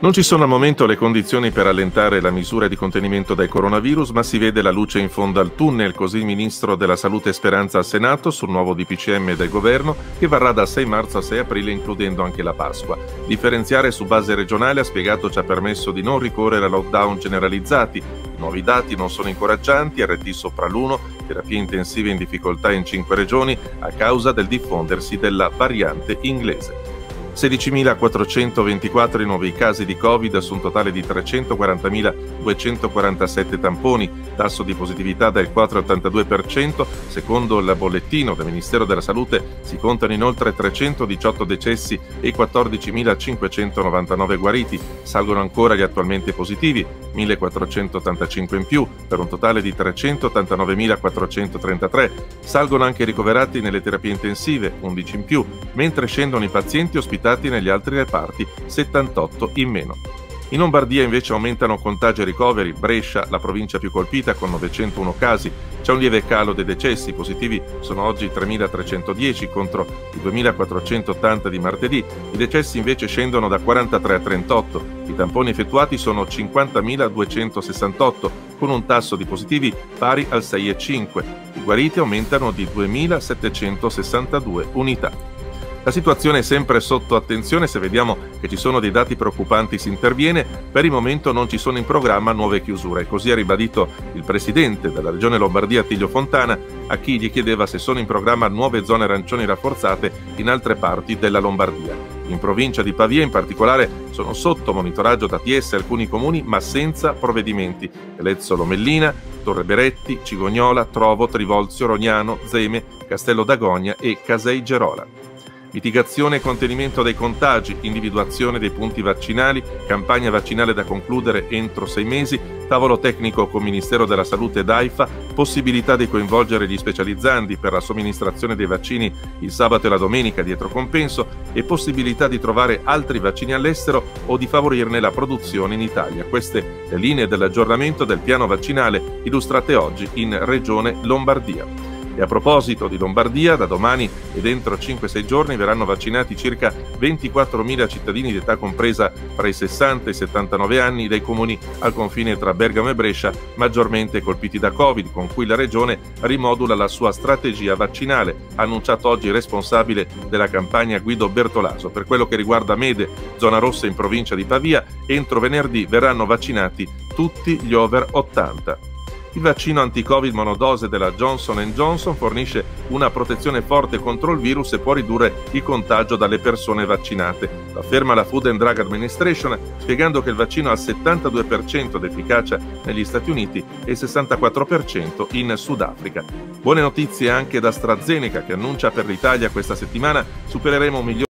Non ci sono al momento le condizioni per allentare la misura di contenimento del coronavirus, ma si vede la luce in fondo al tunnel, così il Ministro della Salute Speranza al Senato sul nuovo DPCM del governo che varrà dal 6 marzo al 6 aprile includendo anche la Pasqua. Differenziare su base regionale, ha spiegato, ci ha permesso di non ricorrere a lockdown generalizzati. I nuovi dati non sono incoraggianti, RT sopra l'1, terapie intensive in difficoltà in 5 regioni a causa del diffondersi della variante inglese. 16.424 i nuovi casi di Covid su un totale di 340.247 tamponi, tasso di positività del 4,82%. Secondo il bollettino del Ministero della Salute si contano inoltre 318 decessi e 14.599 guariti. Salgono ancora gli attualmente positivi, 1.485 in più, per un totale di 389.433. Salgono anche i ricoverati nelle terapie intensive, 11 in più, mentre scendono i pazienti ospitati negli altri reparti, 78 in meno. In Lombardia invece aumentano contagi e ricoveri. Brescia, la provincia più colpita, con 901 casi. C'è un lieve calo dei decessi, positivi sono oggi 3.310 contro i 2.480 di martedì. I decessi invece scendono da 43 a 38. I tamponi effettuati sono 50.268, con un tasso di positivi pari al 6,5. I guariti aumentano di 2.762 unità. La situazione è sempre sotto attenzione. Se vediamo che ci sono dei dati preoccupanti si interviene. Per il momento non ci sono in programma nuove chiusure, così ha ribadito il presidente della regione Lombardia Attilio Fontana a chi gli chiedeva se sono in programma nuove zone arancioni rafforzate in altre parti della Lombardia. In provincia di Pavia in particolare sono sotto monitoraggio da ATS alcuni comuni ma senza provvedimenti: Elezzolo Mellina, Torre Beretti, Cigognola, Trovo, Trivolzio, Rognano, Zeme, Castello d'Agogna e Casei Gerola. Mitigazione e contenimento dei contagi, individuazione dei punti vaccinali, campagna vaccinale da concludere entro 6 mesi, tavolo tecnico con Ministero della Salute ed AIFA, possibilità di coinvolgere gli specializzandi per la somministrazione dei vaccini il sabato e la domenica dietro compenso e possibilità di trovare altri vaccini all'estero o di favorirne la produzione in Italia. Queste le linee dell'aggiornamento del piano vaccinale illustrate oggi in Regione Lombardia. E a proposito di Lombardia, da domani ed entro 5-6 giorni verranno vaccinati circa 24.000 cittadini di età compresa tra i 60 e i 79 anni dai comuni al confine tra Bergamo e Brescia maggiormente colpiti da Covid, con cui la regione rimodula la sua strategia vaccinale, ha annunciato oggi il responsabile della campagna Guido Bertolaso. Per quello che riguarda Mede, zona rossa in provincia di Pavia, entro venerdì verranno vaccinati tutti gli over 80. Il vaccino anti-Covid monodose della Johnson & Johnson fornisce una protezione forte contro il virus e può ridurre il contagio dalle persone vaccinate. Lo afferma la Food and Drug Administration, spiegando che il vaccino ha il 72% di efficacia negli Stati Uniti e il 64% in Sudafrica. Buone notizie anche da AstraZeneca, che annuncia per l'Italia questa settimana supereremo 1 milione